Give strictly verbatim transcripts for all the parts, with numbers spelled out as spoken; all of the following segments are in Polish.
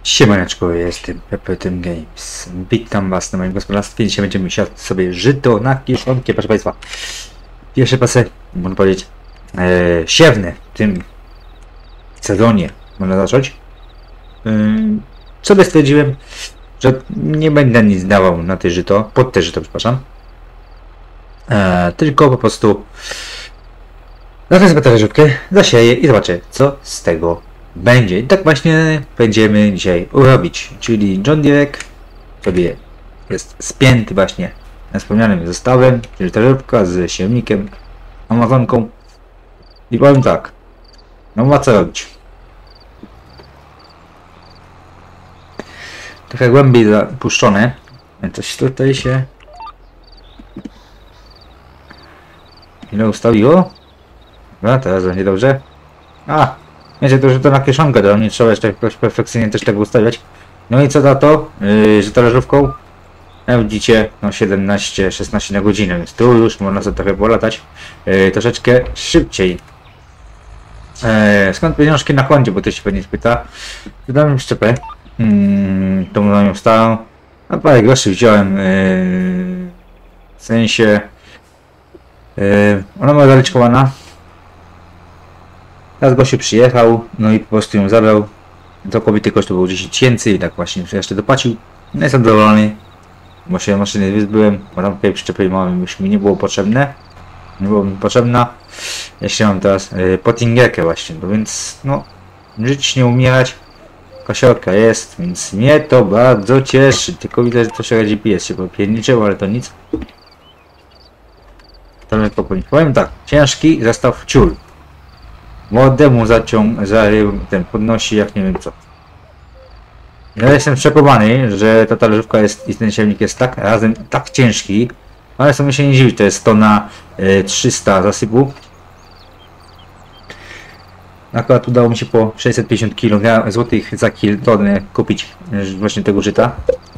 Siemaneczko, jestem Pepetym Games. Witam was na moim gospodarstwie. Dzisiaj będziemy siać sobie żyto na kieszonkę, proszę państwa. Pierwsze pasy, można powiedzieć, e, siewne w tym sezonie można zacząć. E, sobie stwierdziłem, że nie będę nic dawał na te żyto, pod te żyto, przepraszam. E, tylko po prostu zaraz sobie talerzówkę zasieję i zobaczę, co z tego będzie. I tak właśnie będziemy dzisiaj robić, czyli John Deere sobie jest spięty właśnie na wspomnianym zestawem, czyli talerzówka z siewnikiem, amazonką i powiem tak, no ma co robić. Trochę głębiej zapuszczone, więc coś tutaj się ile ustawiło? No teraz będzie dobrze. A! Wiecie, to, że to na kieszonkę, to nie trzeba jeszcze jakoś perfekcyjnie też tego ustawiać. No i co za to, yy, że talerzówką, jak widzicie, no siedemnaście szesnaście na godzinę, więc tu już można sobie trochę polatać yy, troszeczkę szybciej. Yy, skąd pieniążki na koncie, bo to się pewnie spyta. Wydałem szczepę, yy, tą moją starą, a parę groszy wziąłem, yy, w sensie, yy, ona była zaliczkowana. Teraz gościu przyjechał, no i po prostu ją zabrał. Całkowity koszt to był dziesięć tysięcy i tak właśnie jeszcze dopłacił. No jestem zadowolony, bo się maszyny wyzbyłem, bo tam tutaj przyczepy małym już mi nie było potrzebne. Nie było mi potrzebna. Jeszcze mam teraz y, pottingerkę właśnie, no więc no, żyć nie umierać. Kasiorka jest, więc mnie to bardzo cieszy. Tylko widzę, że troszkę G P S się popierniczył, ale to nic. To lekko powiem tak, ciężki zestaw ciul. Młodemu zaciąg, za ten podnosi jak nie wiem co. Ja jestem przekonany, że ta talerzówka jest i ten siewnik jest tak razem tak ciężki, ale sobie się nie dziwi, to jest tona y, trzysta zasypu. Akurat udało mi się po sześćset pięćdziesiąt złotych za kiltonę kupić właśnie tego żyta.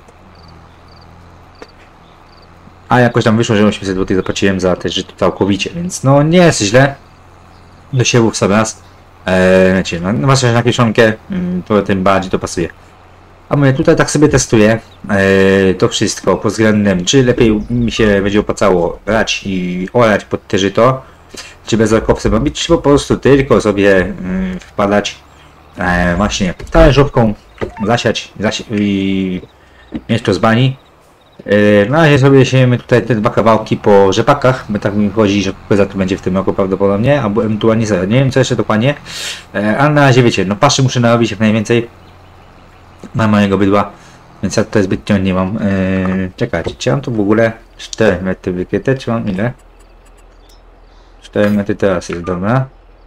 A jakoś tam wyszło, że osiemset złotych zapłaciłem za te żyto całkowicie, więc no nie jest źle. Do siewów sobie raz. Eee, wiecie, no, no na kieszonkę, to tym bardziej to pasuje. A mówię, tutaj tak sobie testuję eee, to wszystko pod względem, czy lepiej mi się będzie opłacało brać i orać pod te żyto, czy bez okopsem robić, czy po prostu tylko sobie mm, wpadać eee, właśnie talerzówką, zasiać, zasi i mieć to z bani. Na razie sobie siejemy tutaj te dwa kawałki po rzepakach, bo tak mi chodzi, że kukurydza tu będzie w tym roku prawdopodobnie, albo ewentualnie zero. Nie wiem co jeszcze dokładnie, ale na razie wiecie, no paszy muszę narobić jak najwięcej na mojego bydła, więc ja tutaj zbytnio nie mam. Eee, czekajcie, czy mam tu w ogóle cztery metry wykryte, czy mam ile? cztery metry teraz jest, dobra.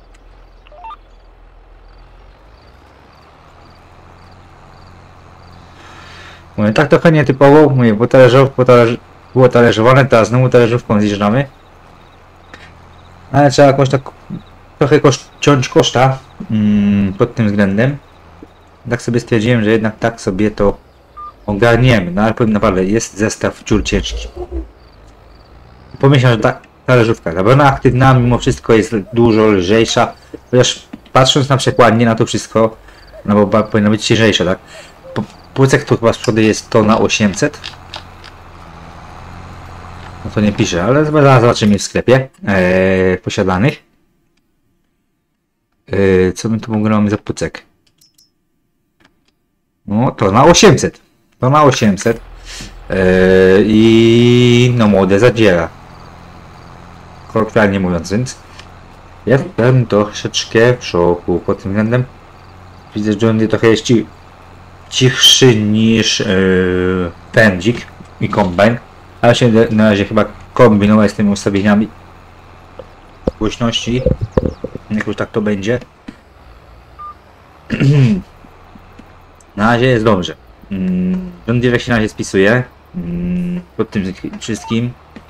Mówię, tak trochę nietypowo, mówię, bo talerzow, bo talerz, było talerzowane, teraz znowu talerzówką zjeżdżamy. Ale trzeba jakoś tak trochę koszt, ciąć koszta mm, pod tym względem. Tak sobie stwierdziłem, że jednak tak sobie to ogarniemy. No ale powiem naprawdę, jest zestaw ciul ciężki. Pomyślałem, że ta talerzówka, zabrana aktywna, mimo wszystko jest dużo lżejsza. Chociaż patrząc na przekładnię na to wszystko, no bo powinna być ciężejsza, tak? Płucek tu chyba z przodu jest to na osiemset. No to nie pisze, ale zaraz zobaczymy w sklepie ee, posiadanych. Ee, co my tu w ogóle mamy za płucek? No to na osiemset. To na osiemset. Ee, I no młode zadziera. Kolokwialnie mówiąc, więc jestem troszeczkę w szoku pod tym względem. Widzę, że on trochę jest ci cichszy niż yy, pędzik i kombajn, ale się na razie chyba kombinować z tymi ustawieniami głośności, jakoś tak to będzie. Na razie jest dobrze. John Deere się na razie spisuje mm, pod tym wszystkim.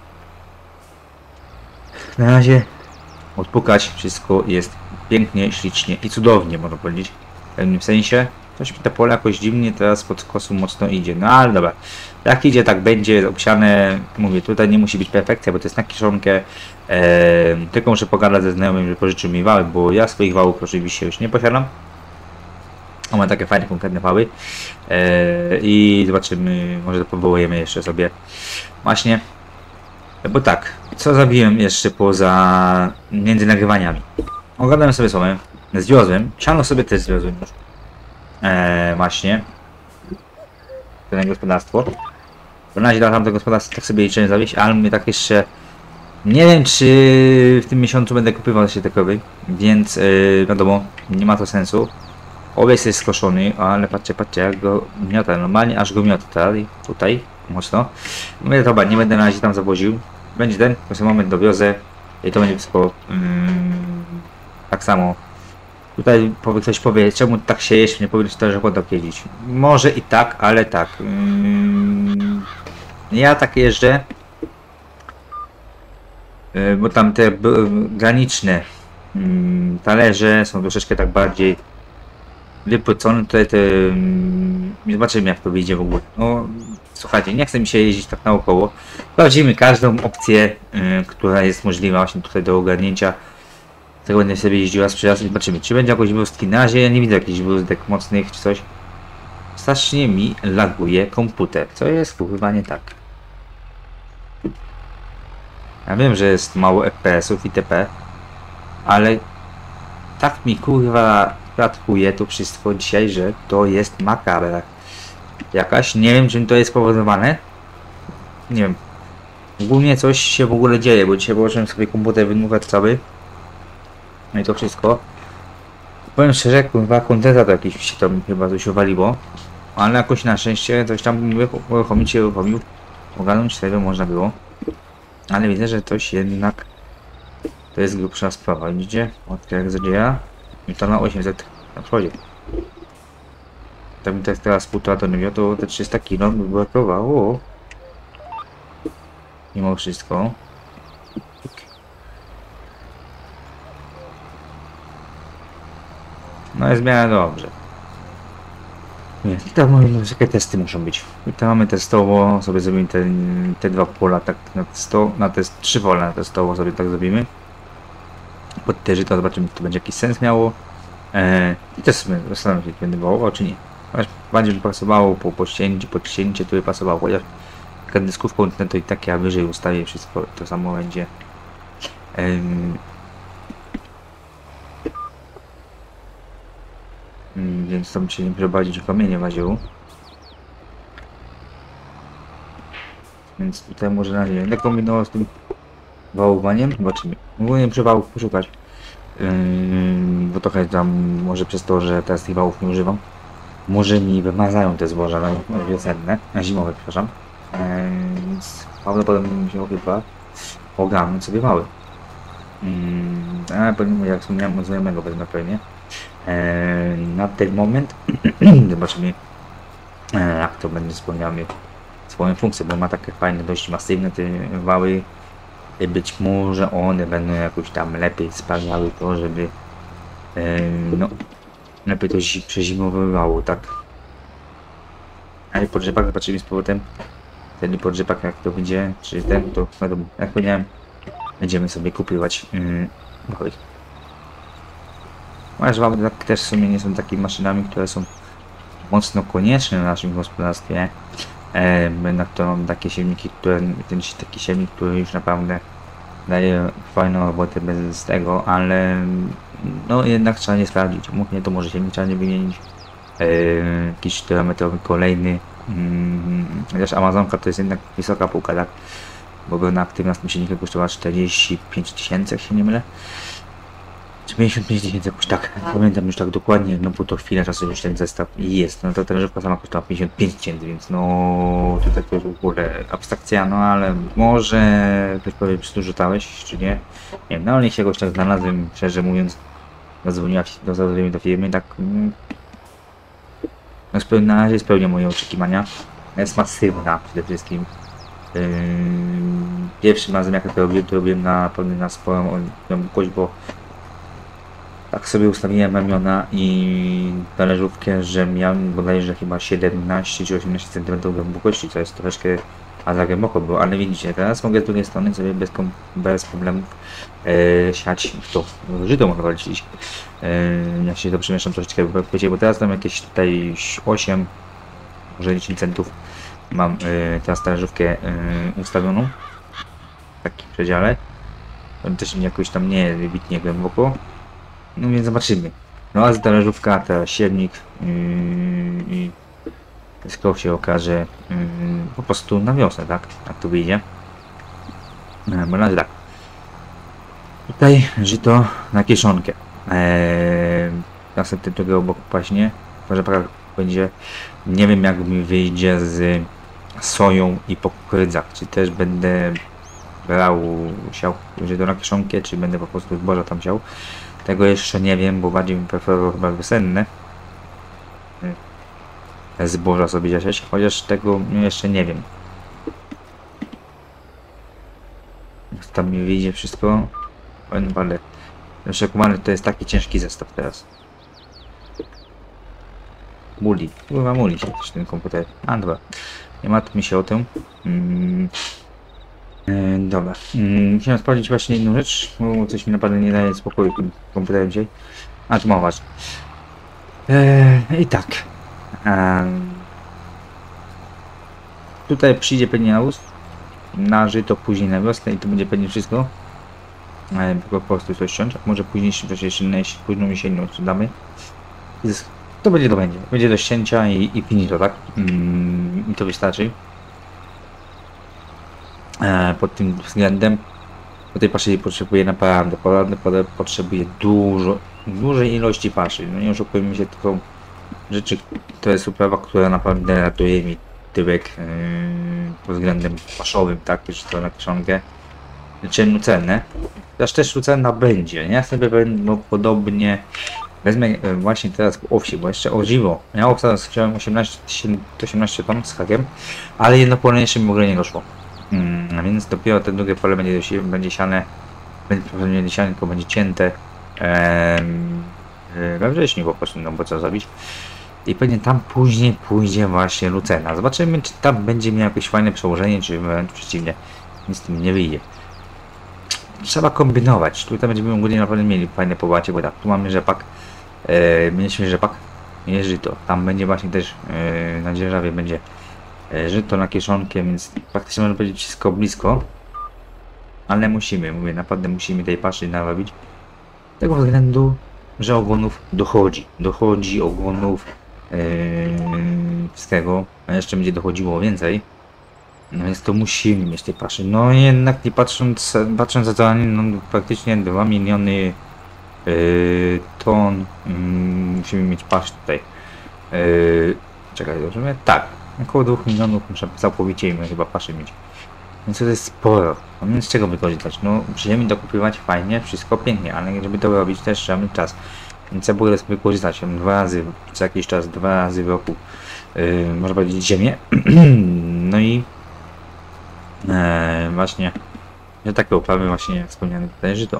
Na razie odpukać wszystko jest pięknie, ślicznie i cudownie, można powiedzieć w pewnym sensie. Coś mi to pole jakoś dziwnie teraz pod kosu mocno idzie, no ale dobra. Jak idzie, tak będzie obsiane. Mówię, tutaj nie musi być perfekcja, bo to jest na kieszonkę. Eee, tylko muszę pogadać ze znajomym, że pożyczył mi wały, bo ja swoich wałów oczywiście już nie posiadam. On ma takie fajne, konkretne wały. Eee, I zobaczymy, może powołujemy jeszcze sobie. Właśnie. Bo tak, co zrobiłem jeszcze poza między nagrywaniami? Oglądałem sobie sobie, zwiozłem, siano sobie też zwiozłem już. Eee, właśnie. To gospodarstwo. W razie dla tamtego gospodarstwa tak sobie liczę zawieść, ale mnie tak jeszcze... Nie wiem, czy w tym miesiącu będę kupywał się takowy, więc yy, wiadomo, nie ma to sensu. Owiec jest skoszony, ale patrzcie, patrzcie, jak go miota, normalnie aż go miota tutaj, tutaj mocno. Mówię, dobra, nie będę na razie tam zawoził. Będzie ten, w tym moment dowiozę i to będzie wszystko yy, tak samo. Tutaj powie, ktoś powie, czemu tak się jeść, nie powinno też tak jeździć. Może i tak, ale tak. Yy, ja tak jeżdżę. Bo tam te graniczne mm, talerze są troszeczkę tak bardziej wypocone. Tutaj te... Mm, zobaczymy, jak to wyjdzie w ogóle. No, słuchajcie, nie chce mi się jeździć tak naokoło. Sprawdzimy każdą opcję, y, która jest możliwa właśnie tutaj do ogarnięcia. Tak będę sobie jeździła z raz i zobaczymy, czy będzie jakoś brustki. Na razie ja nie widzę jakichś brustek mocnych czy coś. Strasznie mi laguje komputer, co jest chyba nie tak. Ja wiem, że jest mało F P S-ów itp. Ale tak mi kurwa kratkuje to wszystko dzisiaj, że to jest makabra jakaś. Nie wiem, czym to jest spowodowane. Nie wiem. Ogólnie coś się w ogóle dzieje, bo dzisiaj położyłem sobie komputer wymówiać cały. No i to wszystko. Powiem szczerze, kurwa kondensator jakiś się tam chyba coś uwaliło. Ale jakoś na szczęście coś tam uruchomić się uruchomił. Ogarnąć tego można było. Ale widzę, że coś jednak to jest grubsza sprawa. Widzicie? Od jak zadzieja i to na osiemset na przodzie. Tak mi to jest teraz półtora tony, to te trzysta kilo by brakowało. Mimo wszystko. No jest w miarę dobrze. Nie, tam no, jakie testy muszą być. I tam mamy testowo, sobie zrobimy te, te dwa pola tak na sto, na te trzy pola na testowo sobie tak zrobimy. Pod te żyto zobaczymy, czy to będzie jakiś sens miało. Eee, I też sobie zastanawiam się, czy będę wołował, czy nie. Chociaż bardziej by pasowało po pościęciu, pod cięcie, to by pasowało. Chociaż taka dyskówką to i tak ja wyżej ustawię wszystko, to samo będzie. Eee, Więc tam się nie przebadzić w kamienie waził. Więc tutaj może na razie będę kombinował z tym wałowaniem. Zobaczymy. Ogólnie muszę wałów poszukać. Yy, bo trochę tam może przez to, że teraz tych wałów nie używam. Może mi wymazają te zboża na wiosenne, na zimowe, przepraszam. Yy, więc prawdopodobnie mi się chyba ogarnąć sobie wały. Yy, ale powiem, jak wspomniałem od znajomego wezmę pewnie. Eee, na ten moment zobaczymy, eee, jak to będzie spełniało swoją funkcję, bo ma takie fajne, dość masywne te wały i być może one będą jakoś tam lepiej spełniały to, żeby eee, no lepiej to przezimowywało, tak. A i podrzepak zobaczymy z powrotem, ten podrzepak jak to będzie, czy ten, to wiadomo, jak powiedziałem, będziemy sobie kupywać yy, wały. Moje żwaby tak też w sumie nie są takimi maszynami, które są mocno konieczne w naszym gospodarstwie. E, na to mam takie silniki, które, ten taki silnik, który już naprawdę daje fajną robotę bez tego, ale no jednak trzeba nie sprawdzić. Mógł nie, to może silnik trzeba nie wymienić. E, jakiś czterometrowy kolejny. Mm, chociaż Amazonka to jest jednak wysoka półka, tak? Bo go na aktywnym silniku kosztowała czterdzieści pięć tysięcy, jak się nie mylę. Czy pięćdziesiąt pięć tysięcy, jakoś tak, pamiętam już tak dokładnie, no bo to chwilę czasu już ten zestaw jest, no to ta żywka sama kosztowała pięćdziesiąt pięć tysięcy, więc no tutaj to jest w ogóle abstrakcja, no ale może ktoś powie, czy tu rzucałeś, czy nie, nie wiem, no ale niech się jakoś tak znalazłem, szczerze mówiąc, zadzwoniła do, do firmy, tak, no spełnia, na razie spełnia moje oczekiwania, jest masywna przede wszystkim. Yy, pierwszym razem jak to robiłem, to robiłem na pewno na sporą głębokość, bo tak sobie ustawiłem ramiona i talerzówkę, że miałem bodajże chyba siedemnaście czy osiemnaście centymetrów głębokości, co jest troszeczkę a za głęboko było, ale widzicie, teraz mogę z drugiej strony sobie bez, kom bez problemów e, siać to żyto mogę walczyć. E, jak się to przemieszczam troszeczkę, bo, bo teraz mam jakieś tutaj osiem, może dziesięć centów. Mam e, teraz talerzówkę e, ustawioną w takim przedziale. Też jakoś tam nie jest wybitnie głęboko. No więc zobaczymy. No a z talerzówka, teraz siewnik yy, i skoro się okaże yy, po prostu na wiosnę, tak? Jak to wyjdzie. Yy, bo na razie tak. Tutaj żyto na kieszonkę. Eee, następnie tego obok paśnie. Może będzie, nie wiem jak mi wyjdzie z soją i po kukurydzach. Czy też będę brał siał żyto na kieszonkę, czy będę po prostu zboża tam siał. Tego jeszcze nie wiem, bo bardziej bym preferował chyba wiosenne zboża sobie siać, chociaż tego jeszcze nie wiem. Jak tam mi wyjdzie wszystko. Ale przekumany to jest taki ciężki zestaw teraz. Muli, chyba muli się też ten komputer. A dobra, nie martwmy się o tym. Mm. E, dobra, mm, chciałem sprawdzić właśnie inną rzecz, bo coś mi naprawdę nie daje spokoju tym komputerem dzisiaj. A to mało ważne. E, I tak. E, tutaj przyjdzie pewnie nawóz na żyto później na wiosnę i to będzie pewnie wszystko. E, po prostu coś ściąć, może później jeszcze późną jesienią sprzedamy. To będzie to będzie. Będzie do ścięcia i, i finito, tak? Mm, I to wystarczy. E, pod tym względem do tej paszy potrzebuje naprawdę, naprawdę potrzebuje dużo, dużej ilości paszy. No nie oszukujmy się, to są rzeczy, to jest uprawa, która naprawdę ratuje mi tyłek yy, pod względem paszowym, tak? Że to na kieszonkę. Znaczy lucenne. Też też lucerna będzie, nie? Ja sobie będę podobnie wezmę yy, właśnie teraz po owsi, bo jeszcze o dziwo. Ja owsa chciałem osiemnaście ton z hakiem, ale jedno pole jeszcze mi w ogóle nie doszło. Hmm, a więc dopiero te drugie pole będzie, będzie siane, będzie siane, tylko będzie cięte ee, we wrześniu po prostu, no bo co zrobić. I pewnie tam później pójdzie właśnie lucena. Zobaczymy, czy tam będzie miał jakieś fajne przełożenie, czy wręcz przeciwnie, nic z tym nie wyjdzie. Trzeba kombinować. Tutaj będziemy ogólnie naprawdę mieli fajne połacie, bo tak, tu mamy rzepak, e, mieliśmy rzepak, jest żyto. Tam będzie właśnie też e, na dzierżawie będzie żyto na kieszonkę, więc praktycznie można powiedzieć wszystko blisko, ale musimy, mówię, naprawdę musimy tej paszy narobić z tego względu, że ogonów dochodzi, dochodzi ogonów yy, z tego, a jeszcze będzie dochodziło więcej, no więc to musimy mieć tej paszy. No jednak nie patrząc, patrząc za to, no praktycznie dwa miliony yy, ton yy, musimy mieć pasz tutaj. Yy, czekaj, dobrze? Tak. Około dwóch milionów muszę całkowicie im chyba paszy mieć. Więc to jest sporo. No więc z czego wykorzystać? No przy ziemi dokupywać fajnie, wszystko pięknie, ale żeby to robić też trzeba mieć czas. Więc ja mogę sobie wykorzystać dwa razy, co jakiś czas, dwa razy w roku, yy, można powiedzieć ziemię. No i e, właśnie, że takie uprawy właśnie jak wspomniane tutaj żyto.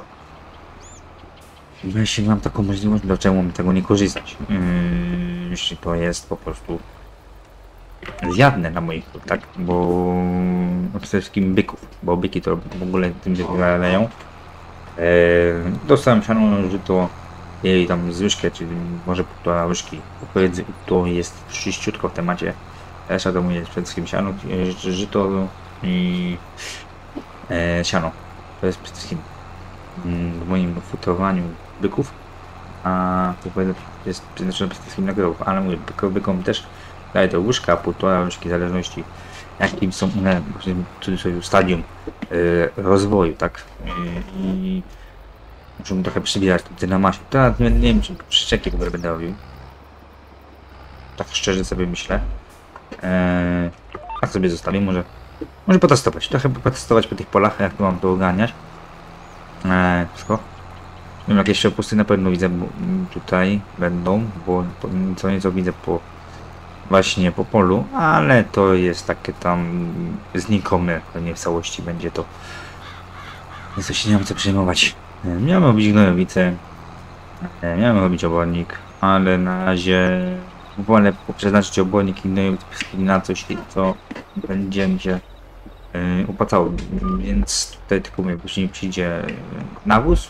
Jeśli mam taką możliwość, dlaczego mam tego nie korzystać? Yy, jeśli to jest po prostu zjadne na moich, tak, bo przede wszystkim byków, bo byki to w ogóle tym wyglądają. Eee, dostałem siano, że to jej tam z łyżkę, czyli może półtora łyżki kukurydzy, to jest czyściutko w temacie. Reszta to mówię przede wszystkim siano, żyto i e, siano. To jest przede wszystkim w moim futrowaniu byków, a to jest przede wszystkim na krowów, ale mówię, bykom też daje to łyżka, półtora łyżki, w zależności jakim są one w stadium y, rozwoju, tak? Y, I muszę trochę przybierać to na masie. Teraz nie, nie wiem, czy przyczeki w ogóle będę robił. Tak szczerze sobie myślę. E, tak sobie zostawię, może może potestować. Trochę potestować po tych polach, jak tu mam to ogarniać. E, wszystko. Wiem, jakieś przepusty na pewno widzę, bo tutaj będą, bo co nieco widzę po właśnie po polu, ale to jest takie tam znikome, nie w całości będzie to, więc to się nie mam co przejmować. Miałem robić gnojowice, miałem robić obornik, ale na razie wolę przeznaczyć obornik i gnojowice na coś, co będzie mi się yy, opłacało, więc tutaj tylko mówię, później przyjdzie nawóz.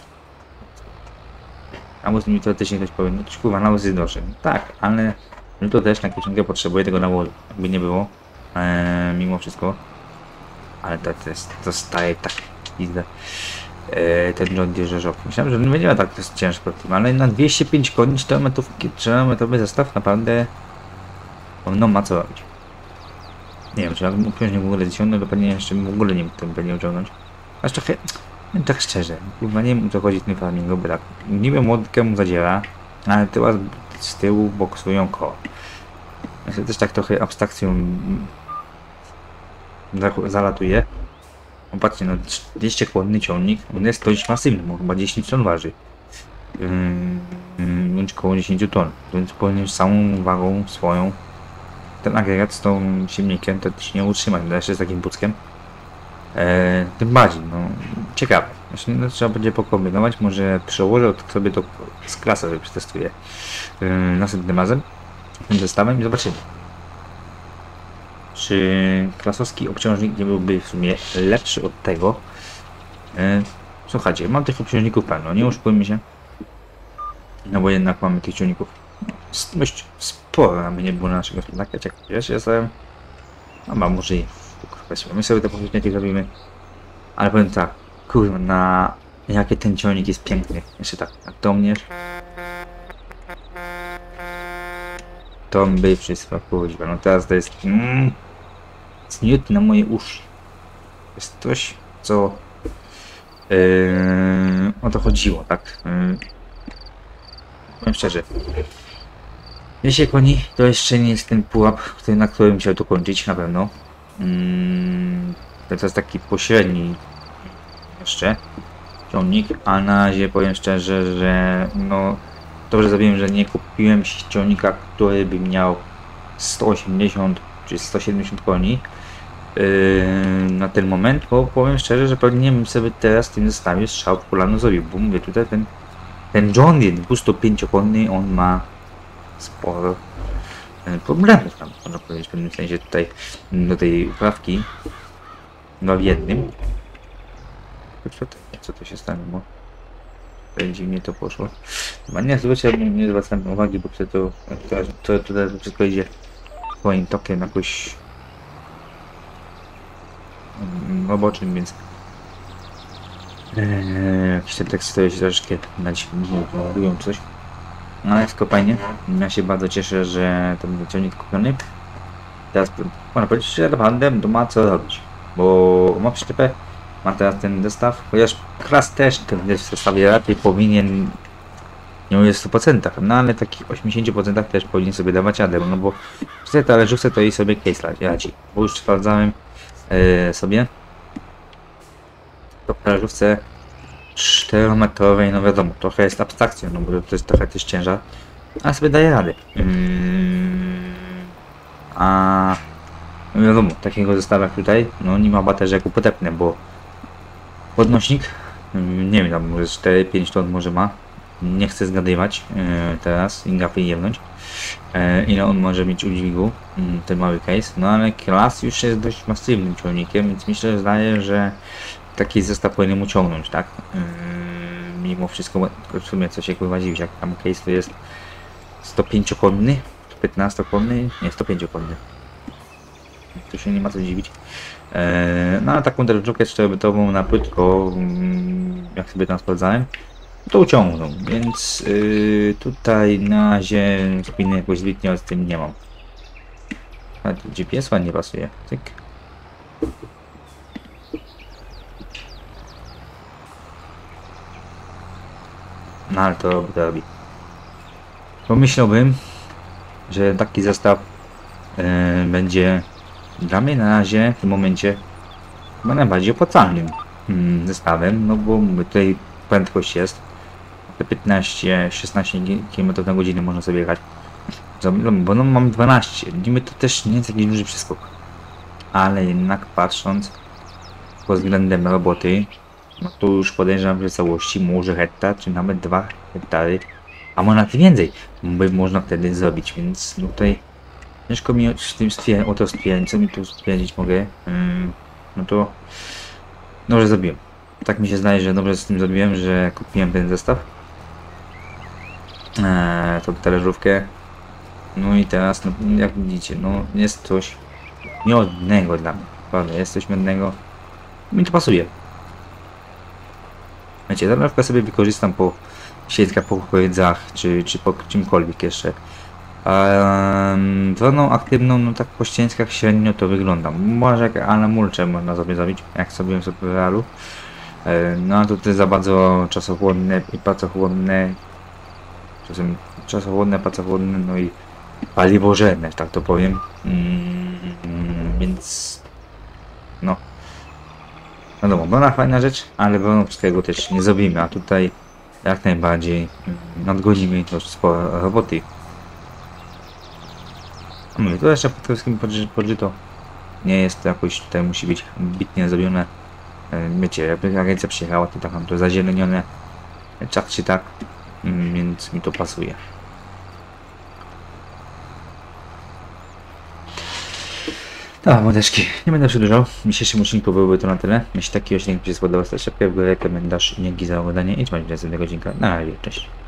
Nawóz mi teoretycznie ktoś powie, no kurwa, nawóz jest droższy. Tak, ale no to też na kieszonkę potrzebuje tego nawozu, jakby nie było, yy, mimo wszystko. Ale to, to jest, to staje tak pizdę. Yy, ten John Deere rzeżok. Myślałem, że nie będzie tak, to jest ciężko, ale na dwieście pięć koni czterometrowy zestaw naprawdę no ma co robić. Nie wiem, czy jak upiąć w ogóle ściągnąć, to pewnie jeszcze w ogóle nie mógł tego uciągnąć. Aż trochę, no tak szczerze, chyba nie wiem o co chodzi w tym farmingu, bo tak, niby młotkę mu zadziera, ale teraz z tyłu boksują koło. Ja się też tak trochę abstrakcją zalatuje. Popatrzcie, no dwieście chłodny ciągnik, on jest dość masywny, bo chyba dziesięć ton waży. Yy, bądź koło dziesięć ton, więc powinien całą wagą swoją ten agregat z tą silnikiem to się nie utrzyma, jeszcze z takim buckiem. Eee, tym bardziej, no ciekawe. Właśnie, no, trzeba będzie pokombinować, może przełożę to sobie to z klasy sobie przetestuję yy, następnym razem tym zestawem i zobaczymy. Czy klasowski obciążnik nie byłby w sumie lepszy od tego? Eee, słuchajcie, mam tych obciążników pełno, nie oszukujmy się. No bo jednak mamy tych ciągników dość sporo, aby nie było na naszego gospodarka. Jak wiesz, jestem... No ma może i... My sobie to powiedzieć zrobimy. Ale powiem tak, kurwa, na... Jakie ten ciągnik jest piękny. Jeszcze tak, a to mnie... To by wszystko kurwa. No teraz to jest... Mm, zniót na moje uszy. To jest coś, co... Yy, o to chodziło, tak? Yy, powiem szczerze. dwieście koni to jeszcze nie jest ten pułap, który, na którym chciał to kończyć, na pewno. Hmm, to jest taki pośredni jeszcze ciągnik, a na razie powiem szczerze, że no dobrze zrobiłem, że nie kupiłem ciągnika, który by miał sto osiemdziesiąt czy sto siedemdziesiąt koni yy, na ten moment, bo powiem szczerze, że pewnie bym sobie teraz w tym zestawie strzał w kolano zrobił, bo mówię tutaj ten, ten John Deere dwieście pięć konni, on ma sporo problemów tam, można powiedzieć, w pewnym sensie tutaj do tej uprawki no w jednym. Co to, co to się stanie, bo tutaj dziwnie to poszło. Chyba nie, zwróćcie, nie, nie zwracam uwagi, bo to, to, to tutaj wszystko idzie swoim tokiem jakoś roboczym, więc eee, jakiś ten tekst stoi się troszeczkę nadziwują coś. No ale wszystko fajnie. Ja się bardzo cieszę, że to będzie ciągnik kupiony. Teraz można powiedzieć, że naprawdę to ma co robić. Bo ma przyczepę, ma teraz ten zestaw, chociaż klas też ten w zestawie raczej powinien, nie mówię w stu procentach, no ale takich osiemdziesięciu procentach też powinien sobie dawać radę, no bo przy tej talerzówce to i sobie case radzi. Bo już sprawdzałem yy, sobie to w talerzówce czterometrowej, no wiadomo, trochę jest abstrakcją, no bo to jest trochę też ciężar, ale sobie daje radę. Yy, a no wiadomo, takiego zestawu jak tutaj, no nie ma baterii jak upotepne, bo podnośnik, yy, nie wiem, tam może cztery pięć ton może ma, nie chcę zgadywać yy, teraz i gapy jemnąć, yy, ile on może mieć udźwigu, yy, ten mały case, no ale klas już jest dość masywnym ciągnikiem, więc myślę, że zdaje, że taki zestaw powinien uciągnąć, tak? Yy, mimo wszystko, w sumie co się kurwa dziwić, jak tam case to jest sto pięć konny, sto piętnaście konny, nie, sto pięć konny. Tu się nie ma co dziwić. Yy, no ale taką drodżówkę czterometrową na płytko, yy, jak sobie tam sprawdzałem, to uciągną, więc yy, tutaj na razie spiny jakoś zbytnio z tym nie mam. A tu G P S ładnie pasuje. Tyk. No ale to robi, to robi. Pomyślałbym, że taki zestaw yy, będzie dla mnie na razie w tym momencie chyba najbardziej opłacalnym yy, zestawem, no bo tutaj prędkość jest te piętnaście szesnaście kilometrów na godzinę można sobie jechać, bo no mam dwanaście, niby to też nie jest jakiś duży przeskok, ale jednak patrząc pod względem roboty, no to już podejrzewam, że w całości może hektar, czy nawet dwa hektary, a może nawet więcej, by można wtedy zrobić, więc no tutaj ciężko mi z tym stwier o to stwierdzić, co mi tu stwierdzić mogę. Hmm. no to dobrze zrobiłem. Tak mi się zdaje, że dobrze z tym zrobiłem, że kupiłem ten zestaw. Eee, tą talerzówkę. No i teraz, no, jak widzicie, no jest coś miodnego dla mnie. Naprawdę, jest coś miodnego. Mi to pasuje. Wiecie, talerzówkę sobie wykorzystam po siedzkach, po powiedzach, czy, czy po czymkolwiek jeszcze. Um, Droną aktywną, no tak po ścieńskach średnio to wygląda. Może jak ale mulcze można sobie zrobić, jak sobie sobie w realu. E, no a tutaj za bardzo czasochłonne i pracochłonne. Czasem czasochłonne, pracochłonne, no i paliwożerne, tak to powiem. Mm, więc no. No dobra, bona fajna rzecz, ale wolno wszystkiego też nie zrobimy, a tutaj jak najbardziej nadgonimy to sporo roboty. Mówię, to jeszcze pod wszystkim podżyto. Nie jest to jakoś, tutaj musi być bitnie zrobione. Wiecie, jakby agencja przyjechała, to tak mam to zazielenione. Czak czy tak, więc mi to pasuje. Dobra, młodeczki, nie będę przedłużał. W dzisiejszym odcinku byłoby to na tyle. Jeśli taki odcinek Ci się spodobał, to szybkę w górę, komentarz i dzięki za oglądanie i trzymajcie się następnego odcinka. Na razie, cześć.